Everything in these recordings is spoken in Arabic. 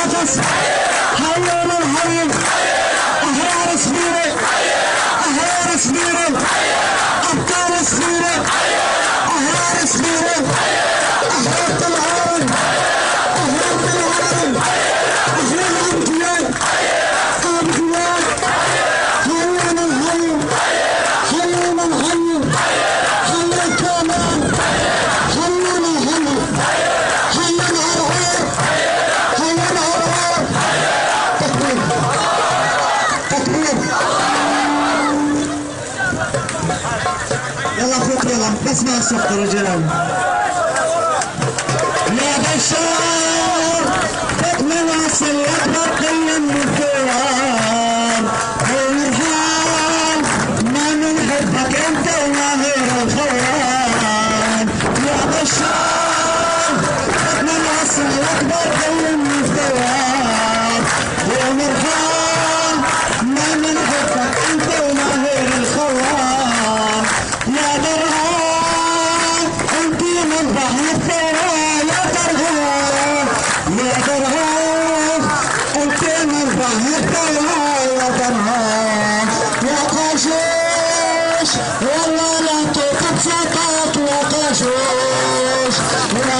العطس حيونا الحي أحرار صغيرة أحرار صغيرة أبطال صغيرة أحرار صغيرة أحرار العالم أحرار العالم أحرار الأمتيان أمتيان حيونا الحي حيونا الحي حي الكامل حيونا الحي حي الأرهاب حي الأرهاب تكبير تكبير يلا فوق يلا اسمع الصوت يا رجال يا بشار تكمل عسل يكبر قيم الكرام والرحال ما نحبك انت وما غير الخوان يا بشار تكمل عسل يكبر قيم الكرام والرحال ما نحبك انت وما غير الخوان يا درهان انت من بحر الثوان يا درهان يا درهان انت من بحر الثوان يا درهان يا قشوش والله لا تكب سقط يا قشوش يا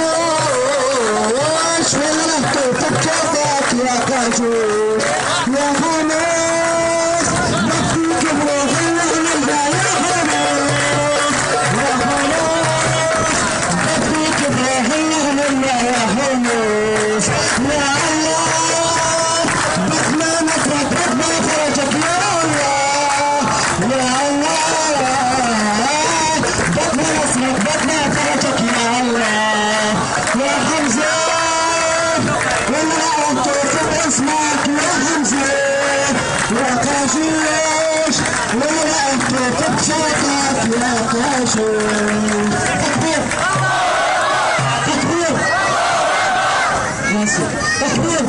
قشوش والله لا تكب سقط يا قشوش يا خميس بكيك بروح النعمل يا خميس يا خميس بكيك بروح النعمل يا خميس يا الله بكنا نفرك بكنا فرجك يا الله يا الله بكنا نفرك بكنا فرجك يا الله يا حمزة والله انت في اسمك يا حمزة يا كاشوش والله انت في شوقك يا كاشوش تكبير تكبير ناصر تكبير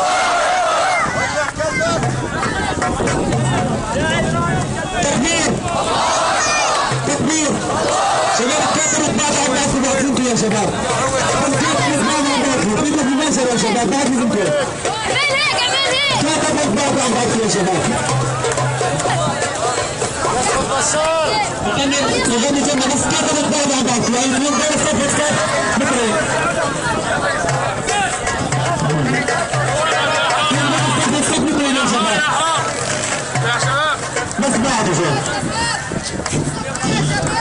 تكبير تكبير شباب كبروا بعض الناس بعضكم يا شباب كبروا بعض الناس في المناسبة يا شباب بعضكم كبروا بعض الناس يا شباب يغني جنة بس كبروا بعض الناس يعني يوم دور الصف بكرة بس بعد شوي